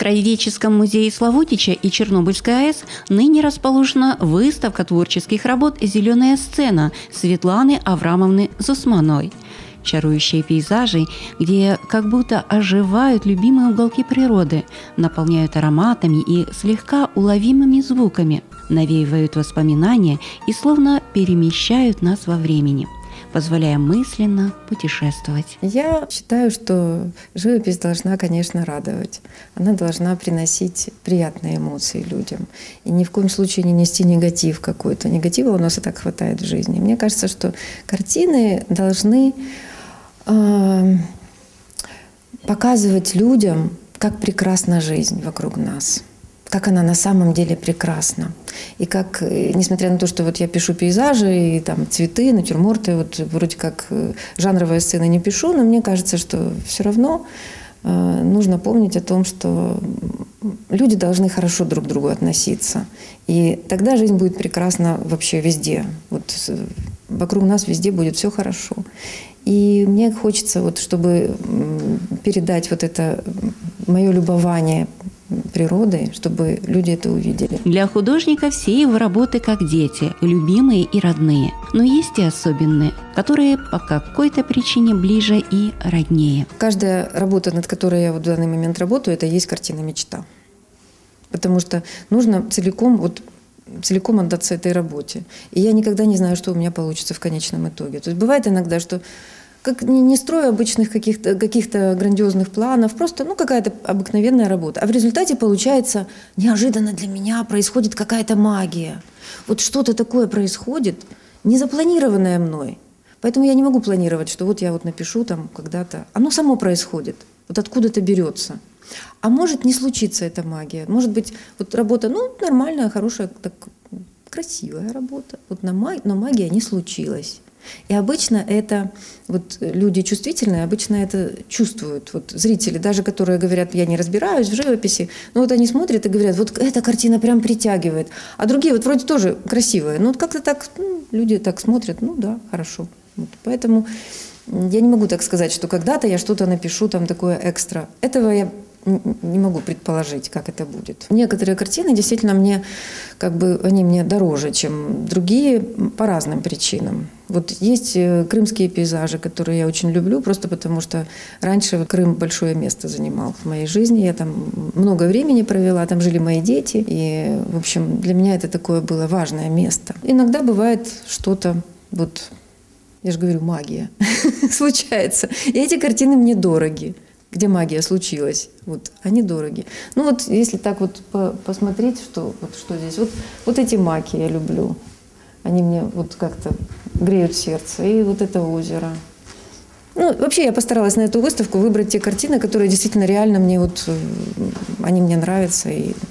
Краеведческом музее Славутича и Чернобыльской АЭС ныне расположена выставка творческих работ «Зеленая сцена» Светланы Аврамовны Зусмановой. Чарующие пейзажи, где как будто оживают любимые уголки природы, наполняют ароматами и слегка уловимыми звуками, навеивают воспоминания и словно перемещают нас во времени, позволяя мысленно путешествовать. Я считаю, что живопись должна, конечно, радовать. Она должна приносить приятные эмоции людям. И ни в коем случае не нести негатив какой-то. Негатива у нас и так хватает в жизни. Мне кажется, что картины должны показывать людям, как прекрасна жизнь вокруг нас, как она на самом деле прекрасна. И как, несмотря на то, что вот я пишу пейзажи, и там цветы, натюрморты, вот вроде как жанровые сцены не пишу, но мне кажется, что все равно нужно помнить о том, что люди должны хорошо друг к другу относиться. И тогда жизнь будет прекрасна вообще везде. Вот вокруг нас везде будет все хорошо. И мне хочется, вот, чтобы передать вот это мое любование природой, чтобы люди это увидели. Для художника все его работы как дети, любимые и родные. Но есть и особенные, которые по какой-то причине ближе и роднее. Каждая работа, над которой я вот в данный момент работаю, это и есть картина мечта. Потому что нужно целиком отдаться этой работе. И я никогда не знаю, что у меня получится в конечном итоге. То есть бывает иногда, что не строю обычных каких-то грандиозных планов, просто какая-то обыкновенная работа. А в результате получается неожиданно для меня происходит какая-то магия. Вот что-то такое происходит, незапланированное мной. Поэтому я не могу планировать, что вот я вот напишу там когда-то. Оно само происходит, вот откуда-то берется. А может не случиться эта магия. Может быть, вот работа, нормальная, хорошая, так, красивая работа. Вот но магия не случилась. И обычно это, вот люди чувствительные, обычно это чувствуют. Вот зрители, даже которые говорят, я не разбираюсь в живописи, но вот они смотрят и говорят, вот эта картина прям притягивает. А другие вот вроде тоже красивые. Но вот как-то так, люди так смотрят, да, хорошо. Вот, поэтому я не могу так сказать, что когда-то я что-то напишу там такое экстра. Этого я не могу предположить, как это будет. Некоторые картины действительно они мне дороже, чем другие по разным причинам. Вот есть крымские пейзажи, которые я очень люблю, просто потому что раньше Крым большое место занимал в моей жизни. Я там много времени провела, там жили мои дети. И, в общем, для меня это такое было важное место. Иногда бывает что-то, я же говорю, магия случается. И эти картины мне дороги. Где магия случилась, они дороги. Если так посмотреть, что здесь, вот эти маки я люблю, они мне как-то греют сердце, и вот это озеро. Вообще я постаралась на эту выставку выбрать те картины, которые действительно реально они мне нравятся.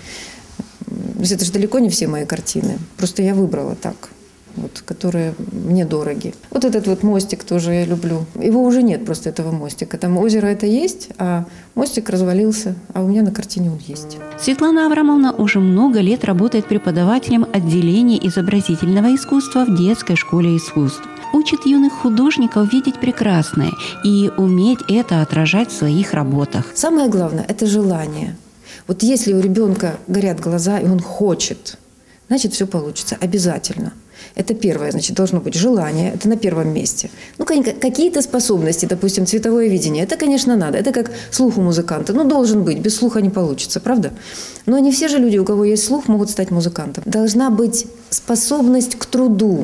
То есть это же далеко не все мои картины, просто я выбрала так. Которые мне дороги. Вот этот мостик тоже я люблю. Его уже нет, просто этого мостика. Там озеро это есть, а мостик развалился, а у меня на картине он есть. Светлана Аврамовна уже много лет работает преподавателем отделения изобразительного искусства в детской школе искусств. Учит юных художников видеть прекрасное и уметь это отражать в своих работах. Самое главное – это желание. Вот если у ребенка горят глаза, и он хочет, значит, все получится обязательно. Это первое, значит, должно быть желание, это на первом месте. Какие-то способности, допустим, цветовое видение, это, конечно, надо. Это как слух у музыканта. Должен быть, без слуха не получится, правда? Но не все же люди, у кого есть слух, могут стать музыкантом. Должна быть способность к труду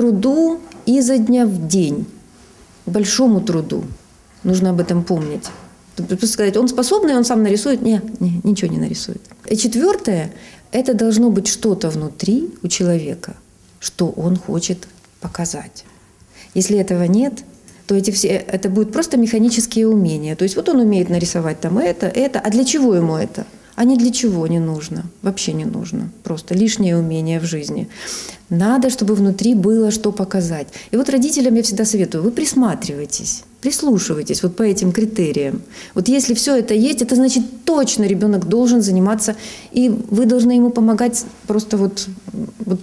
изо дня в день, к большому труду. Нужно об этом помнить. Сказать, он способный, он сам нарисует? Нет, ничего не нарисует. И четвертое, это должно быть что-то внутри у человека, что он хочет показать. Если этого нет, то это будут просто механические умения. То есть он умеет нарисовать там это, а для чего ему это? А ни для чего не нужно, вообще не нужно. Просто лишнее умение в жизни. Надо, чтобы внутри было что показать. И родителям я всегда советую, вы присматривайтесь, прислушивайтесь по этим критериям. Если все это есть, это значит точно ребенок должен заниматься, и вы должны ему помогать просто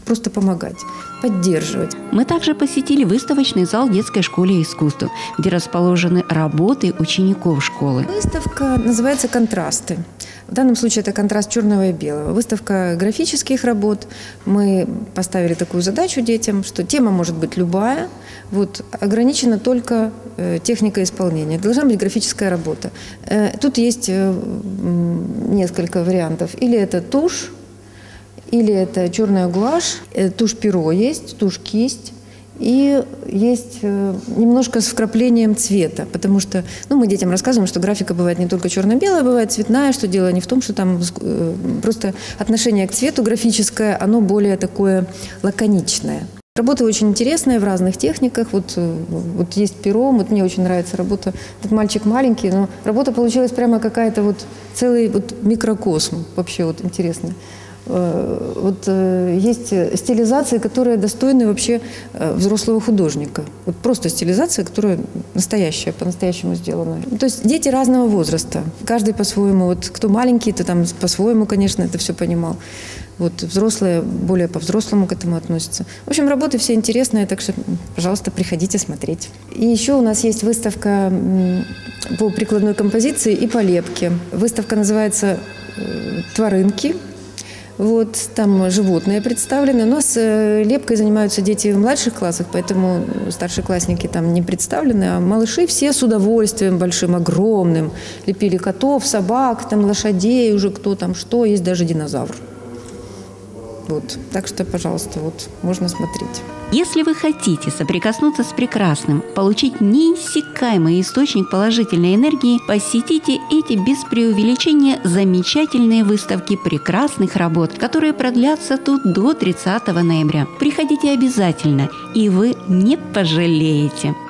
просто помогать, поддерживать. Мы также посетили выставочный зал детской школы искусств, где расположены работы учеников школы. Выставка называется «Контрасты». В данном случае это контраст черного и белого. Выставка графических работ. Мы поставили такую задачу детям, что тема может быть любая, вот, ограничена только техника исполнения. Должна быть графическая работа. Тут есть несколько вариантов. Или это тушь, или это черная гуашь, тушь-перо есть, тушь-кисть. И есть немножко с вкраплением цвета, потому что мы детям рассказываем, что графика бывает не только черно-белая, бывает цветная, что дело не в том, что там просто отношение к цвету графическое, оно более такое лаконичное. Работа очень интересная в разных техниках. Вот есть перо, вот мне очень нравится работа. Этот мальчик маленький, но работа получилась прямо какая-то вот целый вот микрокосм, вообще вот интересно. Вот есть стилизации, которые достойны вообще взрослого художника. Вот просто стилизация, которая настоящая, по-настоящему сделана. То есть дети разного возраста. Каждый по-своему. Вот кто маленький, то там по-своему, конечно, это все понимал. Вот взрослые более по-взрослому к этому относятся. В общем, работы все интересные, так что, пожалуйста, приходите смотреть. И еще у нас есть выставка по прикладной композиции и по лепке. Выставка называется «Тварынки». Вот, там животные представлены. У нас лепкой занимаются дети в младших классах, поэтому старшеклассники там не представлены, а малыши все с удовольствием большим, огромным. Лепили котов, собак, там лошадей, уже кто там что, есть даже динозавр. Вот. Так что, пожалуйста, вот, можно смотреть. Если вы хотите соприкоснуться с прекрасным, получить неиссякаемый источник положительной энергии, посетите эти без преувеличения замечательные выставки прекрасных работ, которые продлятся тут до 30 ноября. Приходите обязательно, и вы не пожалеете.